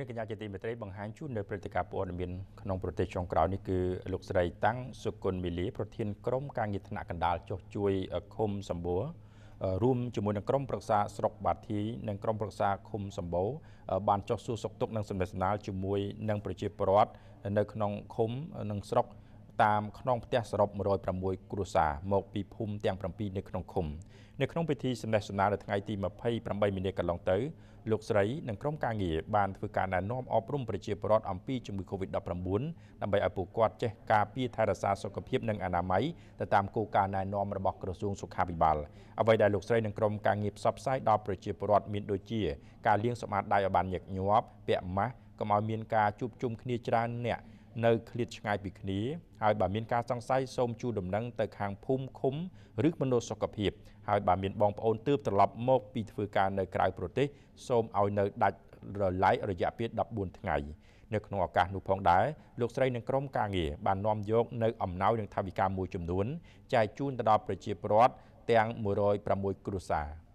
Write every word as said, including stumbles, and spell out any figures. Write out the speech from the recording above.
កញ្ញាជាទីមេត្រីបង្ហាញជូននៅព្រឹត្តិការណ៍ព័ត៌មានក្នុងប្រទេសចុងក្រោយនេះគឺលោកស្រីតាំងសុគន្ធមីលីប្រធានក្រុមការងារថ្នាក់កណ្ដាលចុះជួយឃុំសម្បូររួមជាមួយនឹងក្រុមប្រឹក្សាស្រុកបាធីនិងក្រុមប្រឹក្សាឃុំសម្បូរបានចុះសួរសុខទុក្ខនិងសម្ដែងស្នាលជាមួយនឹងប្រជាពលរដ្ឋនៅក្នុងឃុំនិងស្រុកតាមខ្នងផ្ទះសរុបមួយរយប្រាំមួយគ្រួសារមកពីភូមិទាំងប្រាំពីរនៅក្នុងឃុំនៅក្នុងពិធីសម្ដែងស្នាលនៅថ្ងៃទីម្ភៃប្រាំបីមីនាកន្លងទៅលោកស្រីនិងក្រុមការងារបានធ្វើការណែនាំអប់រំប្រជាពលរដ្ឋអំពីជំងឺ Covid ដប់ប្រាំបួន ដើម្បីឲ្យពួកគាត់ចេះការពារថែរក្សាសុខភាពនិងអនាម័យទៅតាមគោលការណ៍ណែនាំរបស់ក្រសួងសុខាភិបាលអ្វីដែលលោកស្រីនិងក្រុមការងារផ្សព្វផ្សាយដល់ប្រជាពលរដ្ឋមានដូចជាការលាងសម្អាតដៃឲ្យបានញឹកញាប់ពាក់ម៉ាស់កុំឲ្យមានការជួបជុំគ្នាច្រើនអ្នកនៅឃ្លាតឆ្ងាយពីគ្នាហើយបើមានការសង្ស័យសូមជួលដំណឹងទៅខាងភូមិឃុំឬមណ្ឌលសុខភាពហើយបើមានបងប្អូនទើបត្រឡប់មកពីធ្វើការនៅក្រៅប្រទេសសូមឲ្យនៅដាច់រលាយរយៈពេលដប់បួនថ្ងៃនៅក្នុងឱកាសនោះផងដែរលោកស្រីនិងក្រុមការងារបាននាំយកនៅអំណោយនិងថវិកាមួយចំនួនចែកជូនទៅដល់ប្រជាពលរដ្ឋទាំងមួយរយប្រាំមួយគ្រួសារ